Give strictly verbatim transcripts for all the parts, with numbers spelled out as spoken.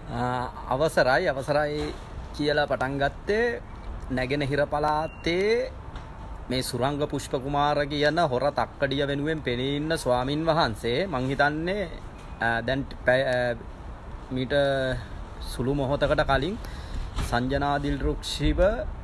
අවසරයි අවසරයි කියලා පටන් ගත්තේ නැගෙනහිර පළාතේ මේ සුරංග පුෂ්ප කුමාර කියන හොර තක්කඩිය වෙනුවෙන් පෙනී ඉන්න ස්වාමින් වහන්සේ මං හිතන්නේ දැන් මීට සුළු මොහොතකට කලින් සංජනා දිල්රුක්ෂිව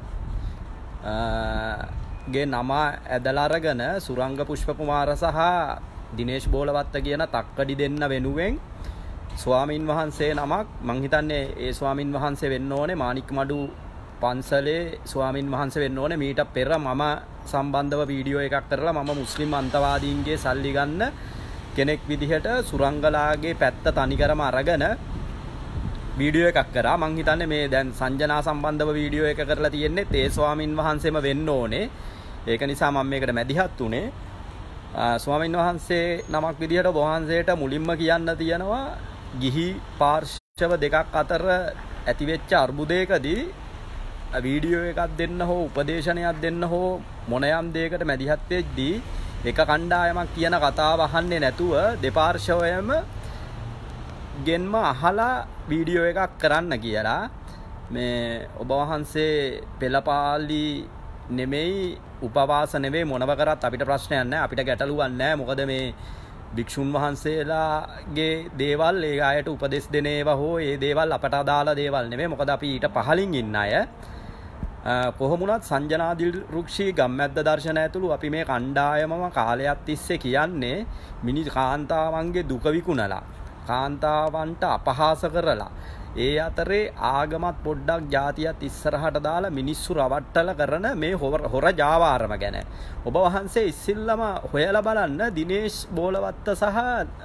ගේ නම ඇදලා අරගෙන සුරංග පුෂ්ප කුමාර සහ දිනේෂ් බෝලවත්ත කියන තක්කඩි දෙන්න වෙනුවෙන් ස්වාමින් වහන්සේ නමක් මං හිතන්නේ ඒ ස්වාමින් වහන්සේ වෙන්න ඕනේ මාණික්මඩු පන්සලේ ස්වාමින් වහන්සේ වෙන්න ඕනේ. මීට පෙර මම සම්බන්ධව වීඩියෝ එකක් කරලා මම මුස්ලිම් අන්තවාදීන්ගේ සල්ලි ගන්න කෙනෙක් විදිහට සුරංගලාගේ පැත්ත තනිකරම අරගෙන වීඩියෝ එකක් කරා. මං හිතන්නේ මේ දැන් සංජනා සම්බන්ධව වීඩියෝ එක කරලා තියෙන්නේ ඒ ස්වාමින් වහන්සේම වෙන්න ඕනේ. ඒක නිසා මම මේකට මැදිහත් උනේ. ස්වාමින් වහන්සේ නමක් විදිහට වහන්සේට මුලින්ම කියන්න තියෙනවා ගිහි පාර්ශව දෙකක් අතර ඇතිවෙච්ච අර්බුදයකදී වීඩියෝ එකක් දෙන්න හෝ උපදේශනයක් දෙන්න හෝ මොන යම් දෙයකට මැදිහත් වෙද්දී එක කණ්ඩායමක් කියන කතාව අහන්නේ නැතුව දෙපාර්ශවයම ගෙන්ම අහලා වීඩියෝ එකක් කරන්න කියලා. මේ ඔබ වහන්සේ පෙළපාලි නෙමෙයි උපවාස නෙවෙයි මොනව කරත් අපිට ප්‍රශ්නයක් නැහැ, අපිට ගැටලුවක් නැහැ. මොකද මේ භික්ෂුන් වහන්සේලාගේ දේවල් ඒ අයට උපදෙස් දෙන ඒවා හෝ ඒ දේවල් අපට අදාළ දේවල් නෙවෙයි. මොකද අපි ඊට පහලින් ඉන්න අය. කොහොමුණත් සංජනා දිල්රුක්ෂි ගම්මැද්ද දර්ශන ඇතුළු අපි මේ කණ්ඩායමම කාලයක් තිස්සේ කියන්නේ මිනිස් කාන්තාවන්ගේ දුක විකුණලා කාන්තාවන්ට අපහාස කරලා ඒ අතරේ ආගමත් පොඩ්ඩක් ජාතියත් ඉස්සරහට දාලා මිනිස්සු රවට්ටල කරන මේ හොර ජාවාරම ගැන ඔබ වහන්සේ ඉස්සෙල්ලම හොයලා බලන්න දිනේෂ් බෝලවත්ත සහ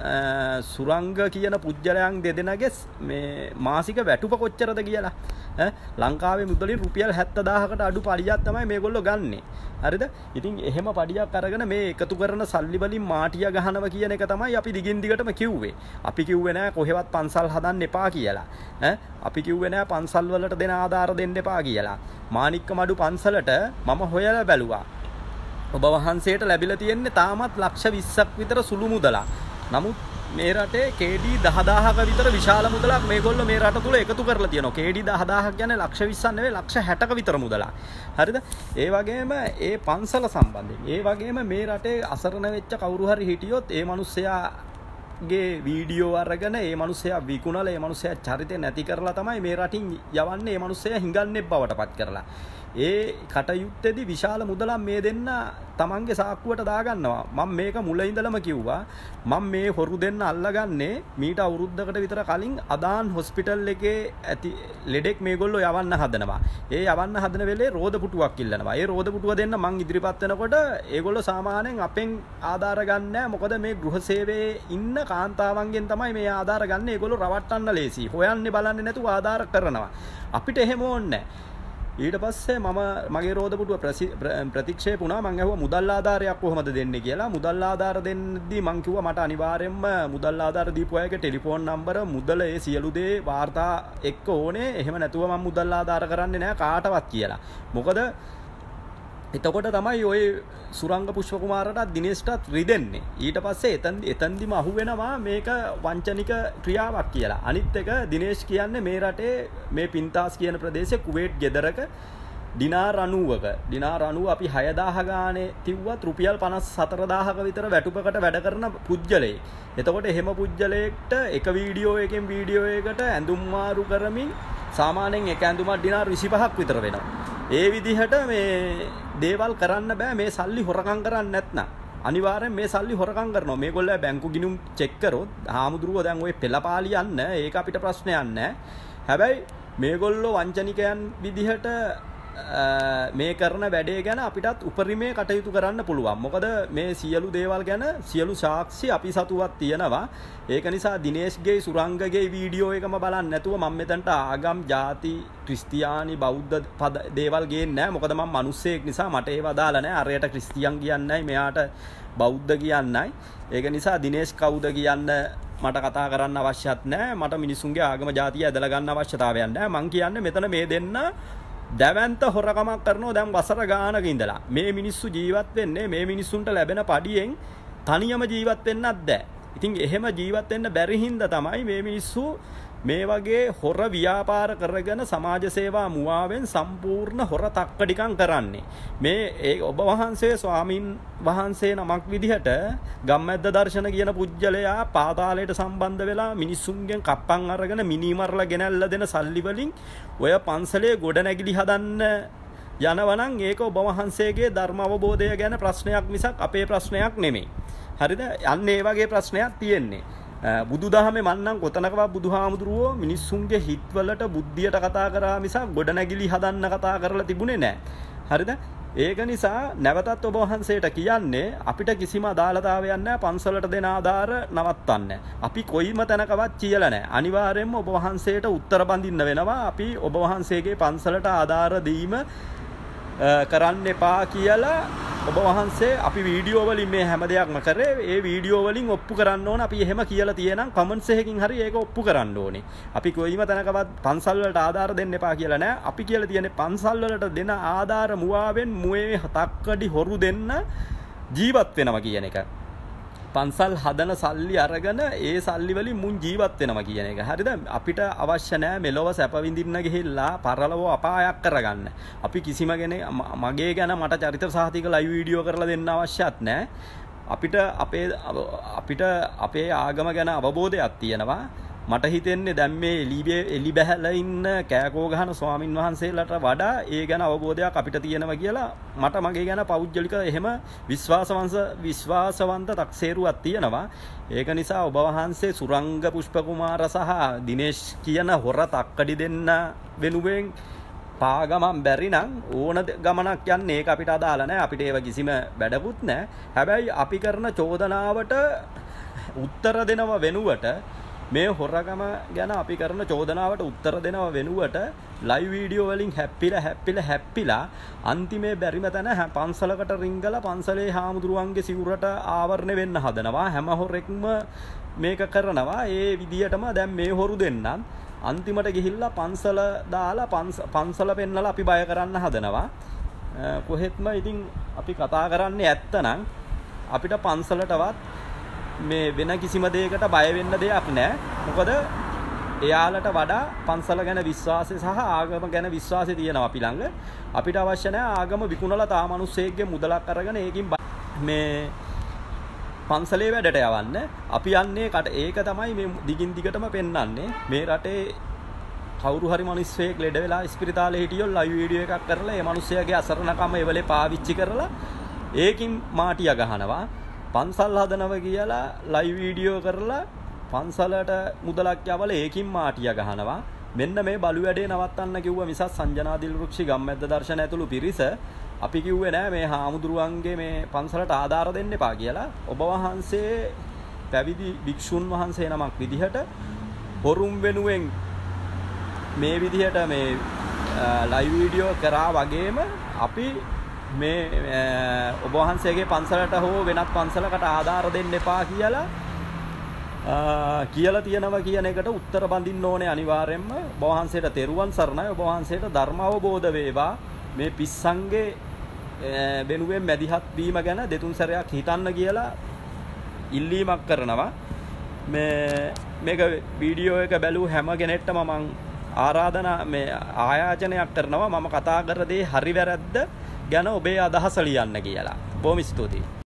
සුරංග කියන පුජ්‍යලයන් දෙදෙනාගේ මේ මාසික වැටුප කොච්චරද කියලා. ලංකාවේ මුදලින් රුපියල් හැත්තදාහකට අඩු පඩියක් තමයි මේගොල්ලෝ ගන්නෙ. හරිද? ඉතින් එහෙම පඩියක් අරගෙන මේ එකතු කරන සල්ලි වලින් මාටිය ගහනවා කියන එක තමයි අපි දිගින් දිගටම කිව්වේ. අපි කිව්වේ නෑ කොහෙවත් පන්සල් හදන්න එපා කියලා. අපි කිව්වේ නෑ පන්සල් වලට දෙන ආධාර දෙන්න එපා කියලා. මාණික්කමඩු පන්සලට මම හොයලා බැලුවා. ඔබ වහන්සේට ලැබිලා තියෙන්නේ තාමත් ලක්ෂ විස්සක් විතර සුළු මුදලක්. නමුත් මේ රටේ කේඩී දහදාහක විතර විශාල මුදලක් මේගොල්ලෝ මේ රට තුල එකතු කරලා තියෙනවා. කේඩී දහදාහක් කියන්නේ ලක්ෂ විස්සක් නෙවෙයි ලක්ෂ හැටක විතර මුදලක්. හරිද? ඒ වගේම ඒ පන්සල සම්බන්ධයෙන් ඒ වගේම මේ රටේ අසරණ වෙච්ච කවුරු හරි හිටියොත් ඒ මිනිස්සයා ගේ වීඩියෝ අරගෙන ඒ මිනිස්සයා විකුණලා ඒ මිනිස්සයා චරිතය නැති කරලා තමයි මේ රටින් යවන්නේ. ඒ මිනිස්සයා හිඟන්නේ බවට පත් කරලා ඒ කටයුත්තේදී විශාල මුදලක් මේ දෙන්න තමන්ගේ සාක්කුවට දාගන්නවා. මම මේක මුල ඉඳලම කිව්වා. මම මේ හොරු දෙන්න අල්ලගන්නේ මීට අවුරුද්දකට විතර කලින් අදාන් හොස්පිටල් එකේ ඇති ලෙඩෙක් මේගොල්ලෝ යවන්න හදනවා. ඒ යවන්න හදන වෙලේ රෝද පුටුවක් ඉල්ලනවා. ඒ රෝද පුටුව දෙන්න මං ඉදිරිපත් වෙනකොට ඒගොල්ලෝ සාමාන්‍යයෙන් අපෙන් ආධාර ගන්න නැහැ. මොකද මේ ගෘහ සේවයේ ඉන්න කාන්තාවන්ගෙන් තමයි මේ ආධාර ගන්න. ඒගොල්ලෝ රවට්ටන්න ලේසි. හොයන්නේ බලන්නේ නැතුව ආධාර කරනවා. අපිට එහෙම ඕනේ නැහැ. ඊට පස්සේ මම මගේ රෝද පුටුව ප්‍රතික්ෂේප වුණා. මං අහුවා මුදල් ආධාරයක් කොහොමද දෙන්නේ කියලා. මුදල් ආධාර දෙන්නදී මං කිව්වා මට අනිවාර්යයෙන්ම මුදල් ආධාර දීපු අයගේ ටෙලිෆෝන් නම්බර මුදල ඒ සියලු දේ වාර්තා එක්ක ඕනේ. එහෙම නැතුව මම මුදල් ආධාර කරන්නේ නැහැ කාටවත් කියලා. මොකද එතකොට තමයි ওই සුරංග පුෂ්ප කුමාරටත් දිනේෂ්ටත් රිදෙන්නේ. ඊට පස්සේ එතන එතනදිම අහුවෙනවා මේක වංචනික ක්‍රියාවක් කියලා. අනිත් එක දිනේෂ් කියන්නේ මේ රටේ මේ පින්තාස් කියන ප්‍රදේශයේ කුවේට් ගෙදරක දිනාර අනූවක දිනාර අනූව අපි හයදාහ ගානේ තිව්වත් රුපියල් පනස් හතරදාහක විතර වැටුපකට වැඩ කරන පුජ්‍යලේ. එතකොට එහෙම පුජ්‍යලයකට එක වීඩියෝ එකකින් වීඩියෝ එකකට ඇඳුම් මාරු කරමින් සාමාන්‍යයෙන් එක ඇඳුමක් දිනාර විසිපහක් විතර වෙනවා. ඒ විදිහට මේ දේවල් කරන්න බෑ මේ සල්ලි හොරකම් කරන්නේ නැත්නම්. අනිවාර්යෙන් මේ සල්ලි හොරකම් කරනවා. මේගොල්ලෝ බැංකු ගිණුම් චෙක් කරොත් හාමුදුරුවෝ දැන් ওই පෙළපාලි යන්න ඒක අපිට ප්‍රශ්නයක් නැහැ. හැබැයි මේගොල්ලෝ වංචනිකයන් විදිහට මේ කරන වැඩේ ගැන අපිටත් උපරිමයේ කටයුතු කරන්න පුළුවන්. මොකද මේ සියලු දේවල් ගැන සියලු සාක්ෂි අපි සතුවක් තියෙනවා. ඒක නිසා දිනේෂ්ගේ සුරංගගේ වීඩියෝ එකම බලන්න නැතුව මම මෙතනට ආගම් ಜಾති ක්‍රිස්තියානි බෞද්ධ පද දේවල් ගේන්නේ නැහැ. මොකද මම මිනිස්සෙක් නිසා මට ඒව අදාළ නැහැ. අරයට ක්‍රිස්තියන් කියන්නයි මෙයාට බෞද්ධ කියන්නයි. ඒක නිසා දිනේෂ් කවුද කියන්න මට කතා කරන්න අවශ්‍යත් නැහැ. මට මිනිසුන්ගේ ආගම ಜಾතිය ඇදලා ගන්න අවශ්‍යතාවයක් නැහැ. මං කියන්නේ මෙතන මේ දෙන්න දැවැන්ත හොරකමක් කරනවා දැන් වසර ගානක ඉඳලා. මේ මිනිස්සු ජීවත් වෙන්නේ මේ මිනිස්සුන්ට ලැබෙන පඩියෙන් තනියම ජීවත් වෙන්නත් බෑ. ඉතින් එහෙම ජීවත් වෙන්න බැරි හින්දා තමයි මේ මිනිස්සු මේ වගේ හොර ව්‍යාපාර කරගෙන සමාජ සේවා මුවාවෙන් සම්පූර්ණ හොර තක්කඩිකම් කරන්නේ. මේ ඒ ඔබ වහන්සේ ස්වාමින් වහන්සේ නමක් විදිහට ගම්මැද්ද දර්ශන කියන පුජ්‍යලයා පාතාලයට සම්බන්ධ වෙලා මිනිස්සුන්ගෙන් කප්පන් අරගෙන මිනිමරලා ගෙනල්ලා දෙන සල්ලි වලින් ඔය පන්සලේ ගොඩනැගිලි හදන්න යනවනම් ඒක ඔබ වහන්සේගේ ධර්ම අවබෝධය ගැන ප්‍රශ්නයක් මිසක් අපේ ප්‍රශ්නයක් නෙමෙයි. හරිද? අන්න ඒ වගේ ප්‍රශ්නයක් තියෙන්නේ. බුදුදහමේ මන්නම් කොතනකවත් බුදුහාමුදුරුවෝ මිනිස්සුන්ගේ හිත්වලට බුද්ධියට කතා කරා මිසක් ගොඩනැගිලි හදන්න කතා කරලා තිබුණේ නැහැ. හරිද? ඒක නිසා නැවතත් ඔබ වහන්සේට කියන්නේ අපිට කිසිම අදාළතාවයක් නැහැ පන්සලට දෙන ආධාර නවත්තන්න. අපි කොයිම තැනකවත් කියලා නැහැ. අනිවාර්යයෙන්ම ඔබ වහන්සේට උත්තර බඳින්න වෙනවා. අපි ඔබ වහන්සේගේ පන්සලට ආධාර දීම කරන්න එපා කියලා ඔබ වහන්සේ අපි වීඩියෝ වලින් මේ හැම දෙයක්ම කරේ. ඒ වීඩියෝ වලින් ඔප්පු කරන්න ඕන. අපි එහෙම කියලා තියෙනම් කමෙන්ට්ස් එකකින් හරි ඒක ඔප්පු කරන්න ඕනේ. අපි කොයිම තැනකවත් පන්සල් වලට ආධාර දෙන්න එපා කියලා නෑ. අපි කියලා තියෙන්නේ පන්සල් වලට දෙන ආධාර මුවාවෙන් මුවේ තක්කඩි හොරු දෙන්න ජීවත් වෙනවා කියන එක. පන්සල් හදන සල්ලි අරගෙන ඒ සල්ලි වලින් මුන් ජීවත් වෙනවා කියන එක. හරිද? අපිට අවශ්‍ය නැහැ මෙලොව සැප විඳින්න ගිහිල්ලා පරලොව අපායක් කරගන්න. අපි කිසිම කෙනෙක් මගේ ගැන මට චරිත සාහිතික ලයිව් වීඩියෝ කරලා දෙන්න අවශ්‍යත් නැහැ. අපිට අපේ අපිට අපේ ආගම ගැන අවබෝධයක් තියෙනවා. මට හිතෙන්නේ දැන් මේ එළියේ එළි බැහැලා ඉන්න කෑකෝ ගහන ස්වාමින් වහන්සේලාට වඩා ඒ ගැන අවබෝධයක් අපිට තියෙනවා කියලා මට මගේ ගැන පෞද්ගලික එහෙම විශ්වාසවන්ත විශ්වාසවන්ත තක්සේරුවක් තියෙනවා. ඒක නිසා ඔබ වහන්සේ සුරංග පුෂ්ප කුමාර සහ දිනේෂ් කියන හොර තක්කඩි දෙන්න වෙනුවෙන් පාගමන් බැරි නම් ඕන ගමනක් යන්නේ ඒක අපිට අදාළ නැහැ. අපිට ඒව කිසිම වැඩකුත් නැහැ. හැබැයි අපි කරන චෝදනාවට උත්තර දෙනව වෙනුවට මේ හොරගම ගැන අපි කරන චෝදනාවට උත්තර දෙනව වෙනුවට ලයිව් වීඩියෝ වලින් හැප්පිලා හැප්පිලා හැප්පිලා අන්තිමේ බැරිම තැන පන්සලකට රිංගලා පන්සලේ හාමුදුරුවන්ගේ සිවුරට ආවරණය වෙන්න හදනවා. හැම හොරෙක්ම මේක කරනවා. ඒ විදියටම දැන් මේ හොරු දෙන්නත් අන්තිමට ගිහිල්ලා පන්සල දාලා පන්සල පෙන්නලා අපි බය කරන්න හදනවා. කොහෙත්ම ඉතින් අපි කතා කරන්නේ ඇත්තනම් අපිට පන්සලටවත් මේ වෙන කිසිම දෙයකට බය වෙන්න දෙයක් නැහැ. මොකද එයාලට වඩා පන්සල ගැන විශ්වාසය සහ ආගම ගැන විශ්වාසය තියෙනවා අපි ළඟ. අපිට අවශ්‍ය නැහැ ආගම විකුණලා තා මිනිස්සෙක්ගේ මුදලක් අරගෙන ඒකින් මේ පන්සලේ වැඩට යවන්න. අපි යන්නේ කට ඒක තමයි මේ දිගින් දිගටම පෙන්වන්නේ. මේ රටේ කවුරු හරි මිනිස්සෙක් ලෙඩ වෙලා ස්පිරිතාලේ හිටියොත් ලයිව් වීඩියෝ එකක් කරලා ඒ මිනිස්සයාගේ අසරණකම එවලේ පාවිච්චි කරලා ඒකින් මාටිය ගහනවා. පන්සල් හදනව කියලා ලයිව් වීඩියෝ කරලා පන්සලට මුදලක් යවලා ඒකින් මාටිය ගහනවා. මෙන්න මේ බලු වැඩේ නවත්තන්න කිව්ව මිසක් සංජනා දිල්රුක්ෂි ගම්මැද්ද දර්ශන ඇතුළු පිරිස අපි කිව්වේ නෑ මේ හාමුදුරුවන්ගේ මේ පන්සලට ආධාර දෙන්න එපා කියලා. ඔබ වහන්සේ පැවිදි භික්ෂුන් වහන්සේ නමක් විදිහට හොරුම් වෙනුවෙන් මේ විදිහට මේ ලයිව් වීඩියෝ කරා වගේම අපි මේ ඔබ වහන්සේගේ පන්සලට හෝ වෙනත් පන්සලකට ආධාර දෙන්න එපා කියලා කියලා තියෙනවා කියන එකට උත්තර බඳින්න ඕනේ අනිවාර්යයෙන්ම. ඔබ වහන්සේට තෙරුවන් සරණයි. ඔබ වහන්සේට ධර්ම අවබෝධ වේවා. මේ පිස්සන්ගේ වෙනුවෙන් මැදිහත් වීම ගැන දෙතුන් සැරයක් හිතන්න කියලා ඉල්ලීමක් කරනවා. මේ මේක වීඩියෝ එක බැලුව හැම කෙනෙක්ටම මම ආරාධනා මේ ආයාචනයක් කරනවා. මම කතා කර දේ හරි වැරද්ද ගැන ඔබේ අදහස ලියන්න කියලා. බොහොම ස්තුතියි.